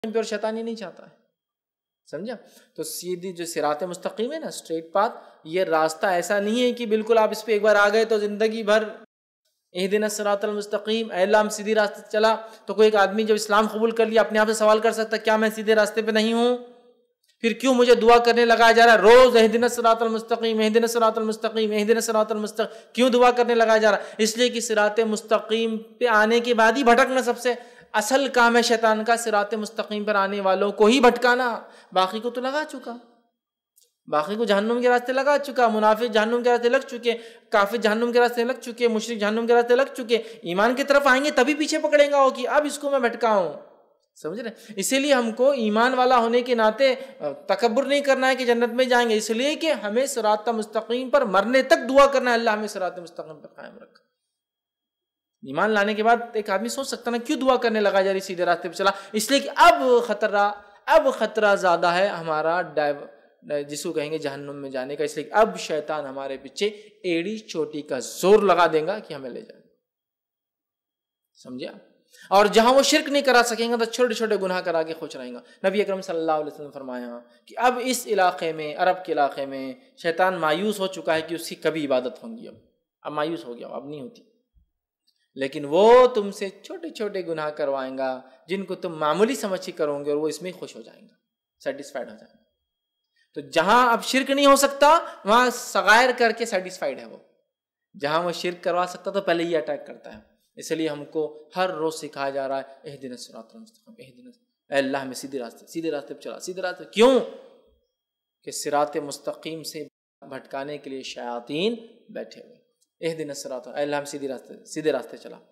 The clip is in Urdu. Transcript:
پہ، اور شیطان یہ نہیں چاہتا ہے. سمجھا؟ تو سیدھی جو صراط مستقیم ہے نا، اسٹریٹ پاتھ، یہ راستہ ایسا نہیں ہے کہ بالکل آپ اس پہ ایک بار آ گئے تو زندگی بھر اہدنا الصراط المستقیم، اے اللہ ہم سیدھے راستے چلا. تو کوئی ایک آدمی جب اسلام قبول کر لیا اپنے آپ سے سوال کر سکتا ہے کیا میں سیدھے راستے پہ نہیں ہوں؟ پھر کیوں مجھے دعا کرنے لگایا جا رہا ہے روز اہدنا الصراط المستقیم، اہدنا الصراط المستقیم، اہدنا الصراط المستقیم؟ کیوں دعا کرنے لگایا جا رہا ہے؟ اس لیے کہ صراط مستقیم پہ آنے کے بعد ہی بھٹکنا سب سے اصل کام ہے شیطان کا، صراط مستقیم پر آنے والوں کو ہی بھٹکانا. باقی کو تو لگا چکا، باقی کو جہنم کے راستے لگا چکا. منافق جہنم کے راستے لگ چکے، کافر جہنم کے راستے لگ چکے، مشرک جہنم کے راستے لگ چکے. ایمان کی طرف آئیں گے تبھی پیچھے پکڑیں گا وہ کہ اب اس کو میں بھٹکاؤں. سمجھ رہے؟ اسی لیے ہم کو ایمان والا ہونے کے ناطے تکبر نہیں کرنا ہے کہ جنت میں جائیں گے، اس لیے کہ ہمیں صراط مستقیم پر مرنے تک دعا کرنا ہے اللہ ہمیں صراط مستقیم پر قائم رکھ. ایمان لانے کے بعد ایک آدمی سوچ سکتا نا کیوں دعا کرنے لگا جا رہی سیدھے راستے پہ چلا؟ اس لیے کہ اب خطرہ زیادہ ہے ہمارا جس کو کہیں گے جہنم میں جانے کا. اس لیے کہ اب شیطان ہمارے پیچھے ایڑی چوٹی کا زور لگا دے گا کہ ہمیں لے جائے. سمجھا؟ اور جہاں وہ شرک نہیں کرا سکیں گے تو چھوٹے چھوٹے گناہ کرا کے خوش رہیں گا. نبی اکرم صلی اللہ علیہ وسلم نے فرمایا کہ اب اس علاقے میں، عرب کے علاقے میں شیطان مایوس ہو چکا ہے کہ اس کی کبھی عبادت ہوں گی. اب مایوس ہو گیا، اب نہیں ہوتی. لیکن وہ تم سے چھوٹے چھوٹے گناہ کروائیں گا جن کو تم معمولی سمجھ کے کرو گے، اور وہ اس میں خوش ہو جائیں گا، سیٹسفائڈ ہو جائیں گے. تو جہاں اب شرک نہیں ہو سکتا وہاں صغائر کر کے سیٹسفائڈ ہے وہ. جہاں وہ شرک کروا سکتا تو پہلے ہی اٹیک کرتا ہے. اس لیے ہم کو ہر روز سکھایا جا رہا ہے اہدنا الصراط المستقیم، اے اللہ ہمیں سیدھے راستے پہ چلا. سیدھے راستے کیوں؟ کہ صراط مستقیم سے بھٹکانے کے لیے شیاطین بیٹھے ہوئے. اہدنا الصراط، اے اللہ ہم سیدھے راستے چلا.